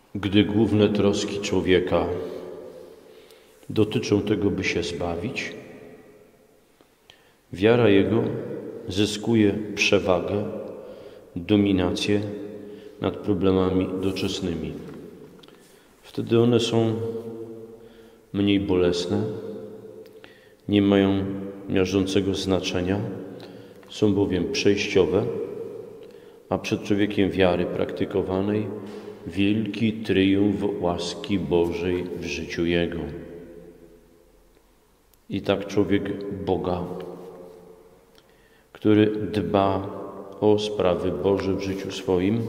Gdy główne troski człowieka dotyczą tego, by się zbawić, wiara jego zyskuje przewagę, dominację nad problemami doczesnymi. Wtedy one są mniej bolesne, nie mają miażdżącego znaczenia, są bowiem przejściowe, a przed człowiekiem wiary praktykowanej wielki triumf łaski Bożej w życiu jego. I tak człowiek Boga, który dba o sprawy Boże w życiu swoim,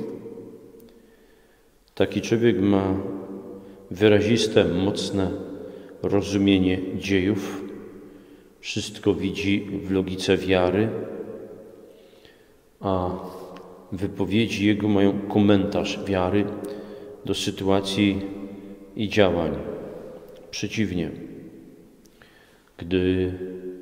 taki człowiek ma wyraziste, mocne rozumienie dziejów, wszystko widzi w logice wiary, a wypowiedzi jego mają komentarz wiary do sytuacji i działań. Przeciwnie, gdy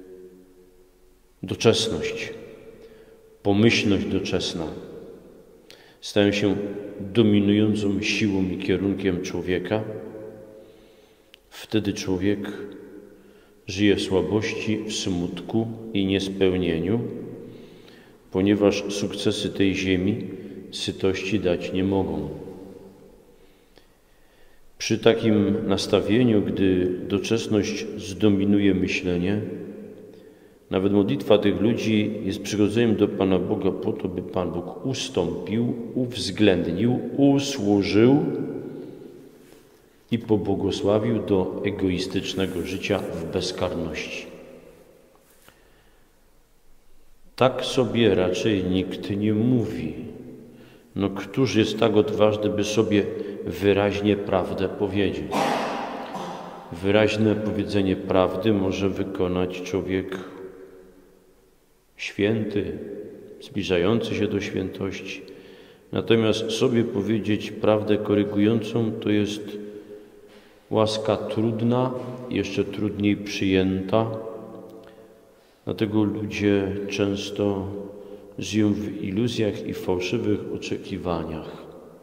doczesność, pomyślność doczesna stają się dominującą siłą i kierunkiem człowieka, wtedy człowiek żyje w słabości, w smutku i niespełnieniu, ponieważ sukcesy tej ziemi sytości dać nie mogą. Przy takim nastawieniu, gdy doczesność zdominuje myślenie, nawet modlitwa tych ludzi jest przychodzeniem do Pana Boga po to, by Pan Bóg ustąpił, uwzględnił, usłużył i pobłogosławił do egoistycznego życia w bezkarności. Tak sobie raczej nikt nie mówi. No któż jest tak odważny, by sobie wyraźnie prawdę powiedzieć? Wyraźne powiedzenie prawdy może wykonać człowiek święty, zbliżający się do świętości. Natomiast sobie powiedzieć prawdę korygującą to jest łaska trudna, jeszcze trudniej przyjęta. Dlatego ludzie często żyją w iluzjach i fałszywych oczekiwaniach,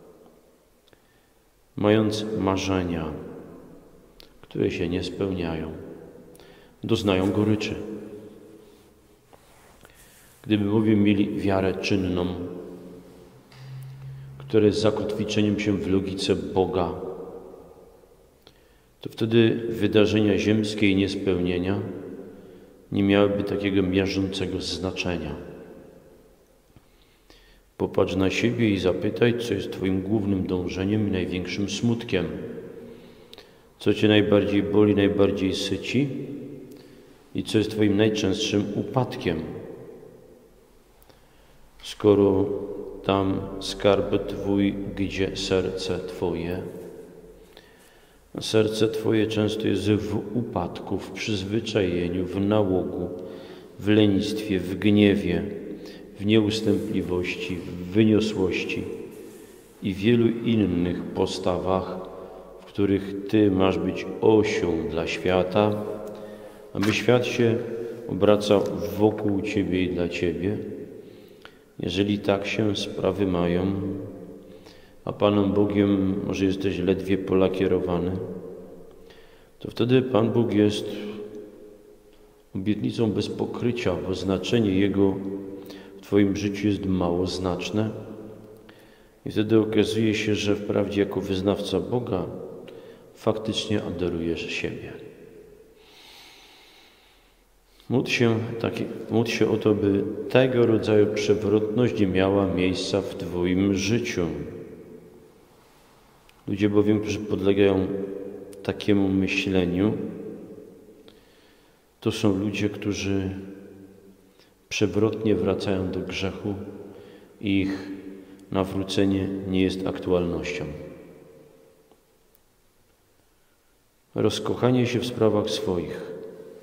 mając marzenia, które się nie spełniają, doznają goryczy. Gdyby bowiem mieli wiarę czynną, która jest zakotwiczeniem się w logice Boga, to wtedy wydarzenia ziemskie i niespełnienia nie miałyby takiego miażdżącego znaczenia. Popatrz na siebie i zapytaj, co jest Twoim głównym dążeniem i największym smutkiem. Co Cię najbardziej boli, najbardziej syci i co jest Twoim najczęstszym upadkiem. Skoro tam skarb Twój, gdzie serce Twoje, a serce Twoje często jest w upadku, w przyzwyczajeniu, w nałogu, w lenistwie, w gniewie, w nieustępliwości, w wyniosłości i wielu innych postawach, w których Ty masz być osią dla świata, aby świat się obracał wokół Ciebie i dla Ciebie. Jeżeli tak się sprawy mają, a Panem Bogiem może jesteś ledwie polakierowany, to wtedy Pan Bóg jest obietnicą bez pokrycia, bo znaczenie Jego w Twoim życiu jest małoznaczne i wtedy okazuje się, że wprawdzie jako wyznawca Boga faktycznie adorujesz siebie. Módl się o to, by tego rodzaju przewrotność nie miała miejsca w Twoim życiu. Ludzie bowiem, którzy podlegają takiemu myśleniu, to są ludzie, którzy przewrotnie wracają do grzechu i ich nawrócenie nie jest aktualnością. Rozkochanie się w sprawach swoich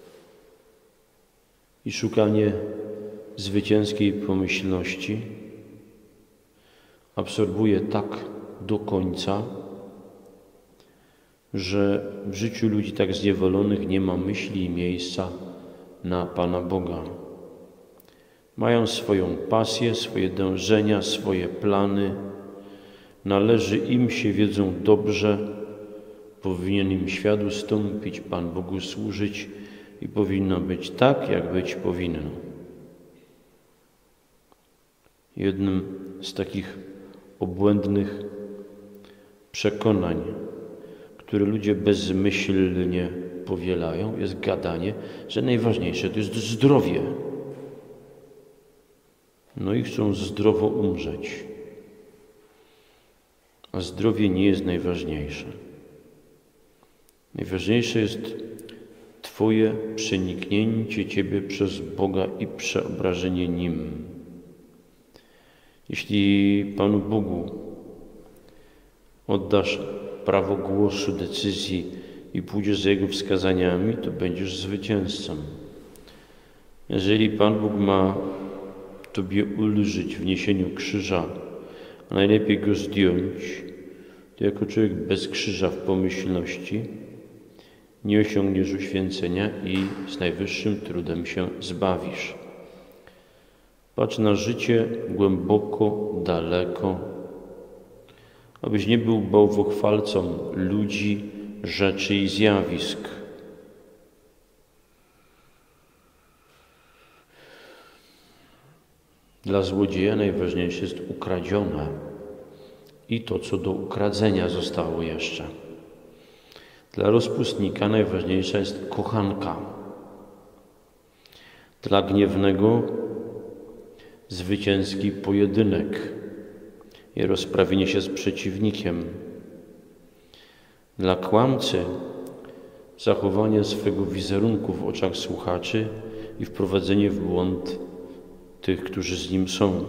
i szukanie zwycięskiej pomyślności absorbuje tak do końca, że w życiu ludzi tak zniewolonych nie ma myśli i miejsca na Pana Boga. Mają swoją pasję, swoje dążenia, swoje plany, należy im się wiedzą dobrze, powinien im świat ustąpić, Pan Bogu służyć i powinno być tak, jak być powinno. Jednym z takich obłędnych przekonań, które ludzie bezmyślnie powielają, jest gadanie, że najważniejsze to jest zdrowie. No i chcą zdrowo umrzeć. A zdrowie nie jest najważniejsze. Najważniejsze jest Twoje przeniknięcie Ciebie przez Boga i przeobrażenie Nim. Jeśli Panu Bogu oddasz prawo głosu, decyzji i pójdziesz za Jego wskazaniami, to będziesz zwycięzcą. Jeżeli Pan Bóg ma Tobie ulżyć w niesieniu krzyża, a najlepiej go zdjąć, to jako człowiek bez krzyża w pomyślności nie osiągniesz uświęcenia i z najwyższym trudem się zbawisz. Patrz na życie głęboko, daleko, abyś nie był bałwochwalcą ludzi, rzeczy i zjawisk. Dla złodzieja najważniejsze jest ukradzione i to, co do ukradzenia zostało jeszcze. Dla rozpustnika najważniejsza jest kochanka. Dla gniewnego zwycięski pojedynek i rozprawienie się z przeciwnikiem. Dla kłamcy zachowanie swego wizerunku w oczach słuchaczy i wprowadzenie w błąd tych, którzy z nim są.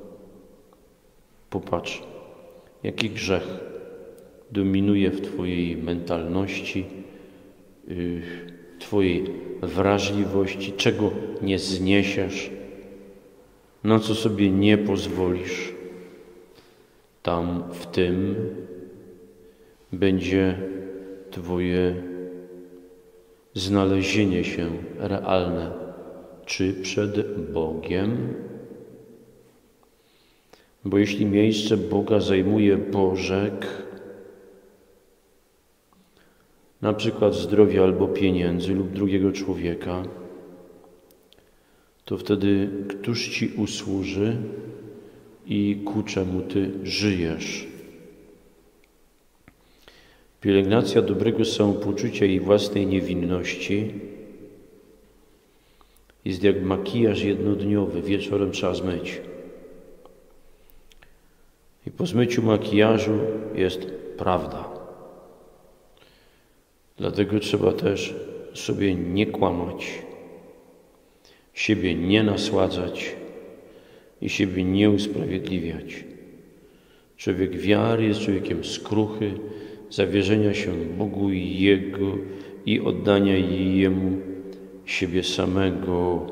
Popatrz, jaki grzech dominuje w Twojej mentalności, Twojej wrażliwości, czego nie zniesiesz, na co sobie nie pozwolisz. Tam w tym będzie Twoje znalezienie się realne, czy przed Bogiem. Bo jeśli miejsce Boga zajmuje pożeg, na przykład zdrowia albo pieniędzy lub drugiego człowieka, to wtedy któż Ci usłuży i ku czemu Ty żyjesz? Pielęgnacja dobrego samopoczucia i własnej niewinności jest jak makijaż jednodniowy, wieczorem trzeba zmyć. I po zmyciu makijażu jest prawda. Dlatego trzeba też sobie nie kłamać, siebie nie nasładzać i siebie nie usprawiedliwiać. Człowiek wiary jest człowiekiem skruchy, zawierzenia się Bogu i Jego i oddania Jemu siebie samego.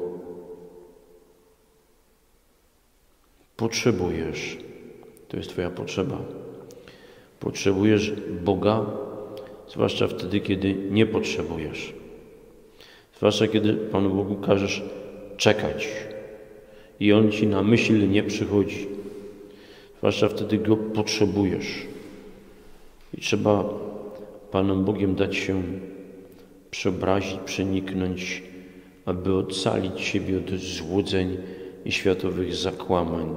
Potrzebujesz, to jest Twoja potrzeba, potrzebujesz Boga, zwłaszcza wtedy, kiedy nie potrzebujesz. Zwłaszcza kiedy Panu Bogu każesz czekać i On Ci na myśl nie przychodzi. Zwłaszcza wtedy Go potrzebujesz. I trzeba Panem Bogiem dać się przeobrazić, przeniknąć, aby ocalić siebie od złudzeń i światowych zakłamań.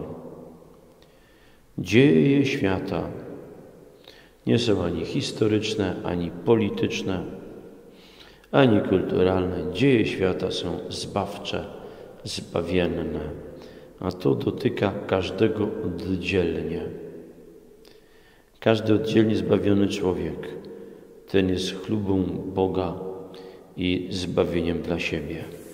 Dzieje świata nie są ani historyczne, ani polityczne, ani kulturalne. Dzieje świata są zbawcze, zbawienne, a to dotyka każdego oddzielnie. Każdy oddzielnie zbawiony człowiek, ten jest chlubą Boga i zbawieniem dla siebie.